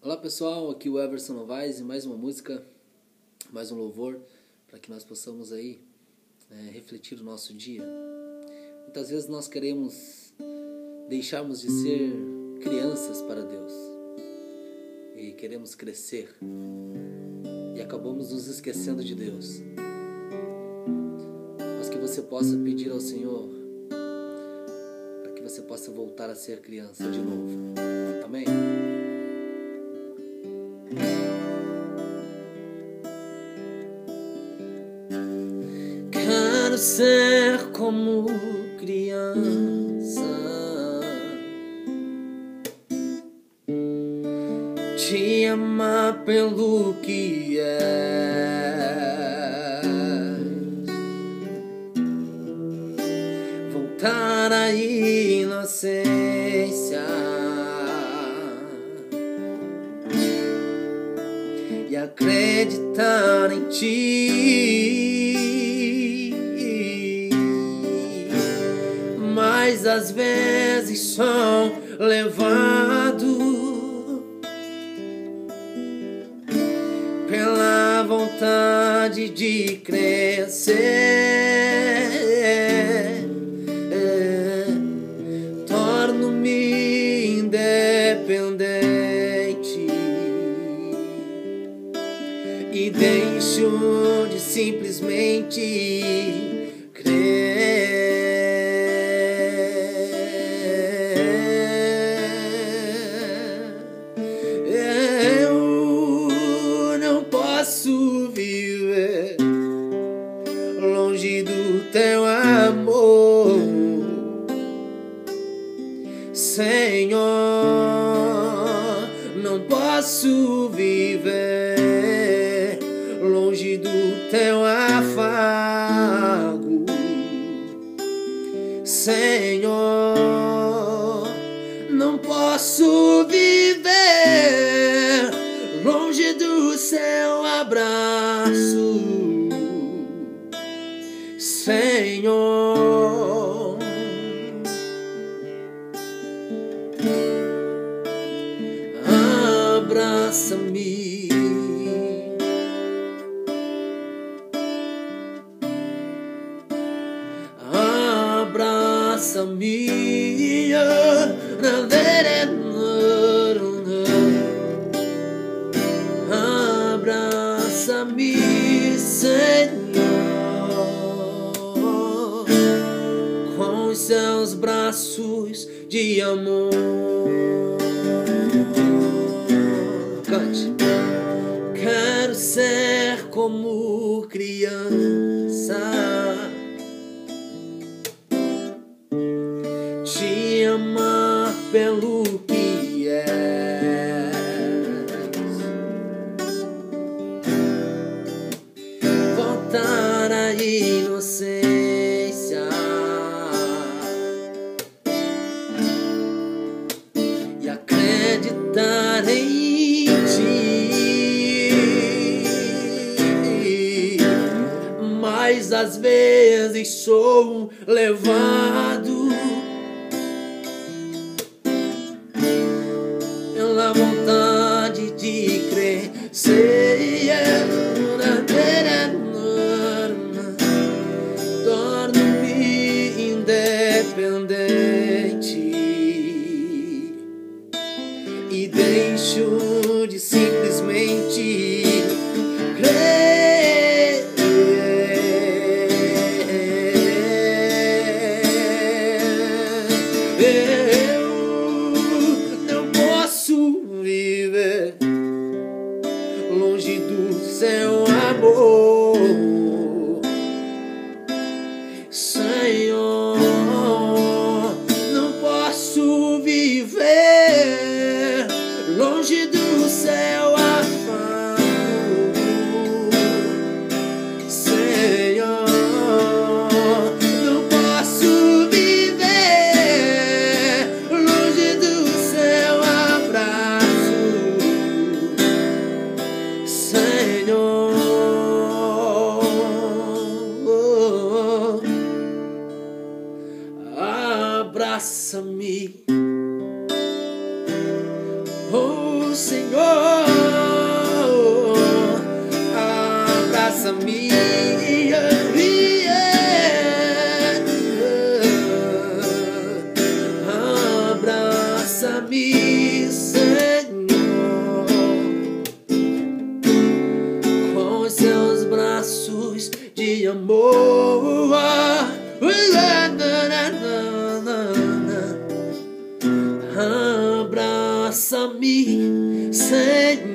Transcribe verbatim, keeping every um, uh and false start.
Olá pessoal, aqui o Everson Novaes e mais uma música, mais um louvor para que nós possamos aí é, refletir o nosso dia. Muitas vezes nós queremos deixarmos de ser crianças para Deus e queremos crescer e acabamos nos esquecendo de Deus. Mas que você possa pedir ao Senhor para que você possa voltar a ser criança de novo. Amém? Quero ser como criança, te amar pelo que és, voltar à inocência e acreditar em ti. Mas às vezes sou levado pela vontade de crescer, é, torno-me independente e deixo de simplesmente crer. Posso viver longe do teu amor, Senhor. Não posso viver longe do teu afago, Senhor. Não posso viver longe do seu abraço, Senhor. Abraça-me, abraça-me, abraça-me, Senhor, com os seus braços de amor. Cante. Quero ser como criança, te amar pelo que és, voltar à inocência e acreditar em ti. Mas às vezes sou levado pela vontade de crescer, torno-me independente e deixo de simplesmente crer. Eu não posso viver longe do seu amor, Senhor. Não posso viver longe do seu afago, Senhor. Não posso viver longe do seu abraço, Senhor. Abraça-me, oh Senhor, abraça-me, abraça-me, Senhor, com os seus braços de amor. Abraça-me, Senhor.